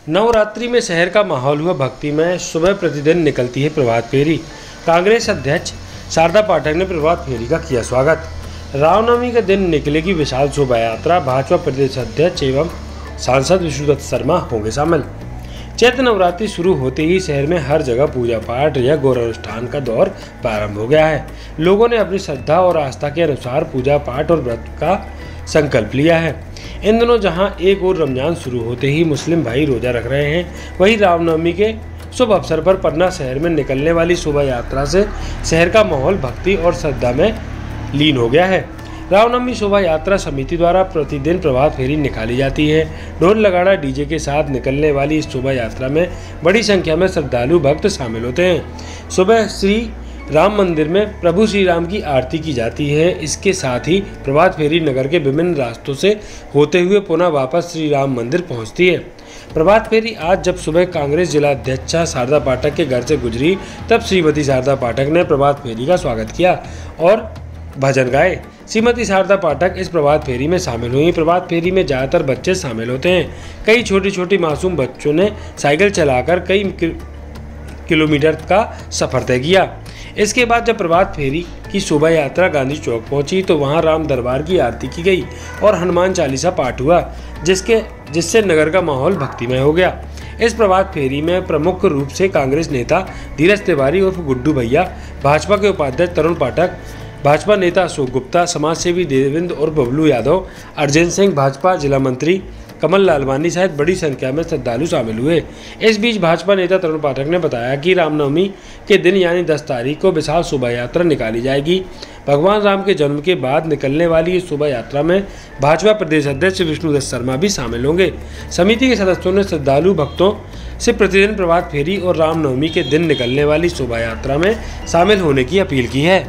नवरात्रि में शहर का माहौल हुआ भक्तिमय। सुबह प्रतिदिन निकलती है प्रभात फेरी। कांग्रेस अध्यक्ष शारदा पाठक ने प्रभात फेरी का किया स्वागत। रामनवमी के दिन निकलेगी विशाल शोभा यात्रा। भाजपा प्रदेश अध्यक्ष एवं सांसद विष्णुदत्त शर्मा होंगे शामिल। चैत्र नवरात्रि शुरू होते ही शहर में हर जगह पूजा पाठ या गौरानुष्ठान का दौर प्रारंभ हो गया है। लोगों ने अपनी श्रद्धा और आस्था के अनुसार पूजा पाठ और व्रत का संकल्प लिया है। इन दिनों जहां एक और रमजान शुरू होते ही मुस्लिम भाई रोजा रख रहे हैं, वहीं रामनवमी के शुभ अवसर पर पन्ना शहर में निकलने वाली शोभा यात्रा से शहर का माहौल भक्ति और श्रद्धा में लीन हो गया है। रामनवमी शोभा यात्रा समिति द्वारा प्रतिदिन प्रभात फेरी निकाली जाती है। ढोल लगाड़ा डीजे के साथ निकलने वाली इस शोभा यात्रा में बड़ी संख्या में श्रद्धालु भक्त शामिल होते हैं। सुबह श्री राम मंदिर में प्रभु श्री राम की आरती की जाती है। इसके साथ ही प्रभात फेरी नगर के विभिन्न रास्तों से होते हुए पुनः वापस श्री राम मंदिर पहुंचती है। प्रभात फेरी आज जब सुबह कांग्रेस जिला अध्यक्षा शारदा पाठक के घर से गुजरी, तब श्रीमती शारदा पाठक ने प्रभात फेरी का स्वागत किया और भजन गाए। श्रीमती शारदा पाठक इस प्रभात फेरी में शामिल हुई। प्रभात फेरी में ज़्यादातर बच्चे शामिल होते हैं। कई छोटी छोटी मासूम बच्चों ने साइकिल चलाकर कई किलोमीटर का सफ़र तय किया। इसके बाद जब प्रभात फेरी की शोभा यात्रा गांधी चौक पहुंची तो वहां राम दरबार की आरती की गई और हनुमान चालीसा पाठ हुआ, जिससे नगर का माहौल भक्तिमय हो गया। इस प्रभात फेरी में प्रमुख रूप से कांग्रेस नेता धीरज तिवारी उर्फ गुड्डू भैया, भाजपा के उपाध्यक्ष तरुण पाठक, भाजपा नेता अशोक गुप्ता, समाजसेवी देवेंद्र और बबलू यादव, अर्जन सिंह, भाजपा जिला मंत्री कमल लालवानी सहित बड़ी संख्या में श्रद्धालु शामिल हुए। इस बीच भाजपा नेता तरुण पाठक ने बताया कि रामनवमी के दिन यानी 10 तारीख को विशाल शोभा यात्रा निकाली जाएगी। भगवान राम के जन्म के बाद निकलने वाली इस शोभा यात्रा में भाजपा प्रदेश अध्यक्ष विष्णुदत्त शर्मा भी शामिल होंगे। समिति के सदस्यों ने श्रद्धालु भक्तों से प्रतिदिन प्रभात फेरी और रामनवमी के दिन निकलने वाली शोभा यात्रा में शामिल होने की अपील की है।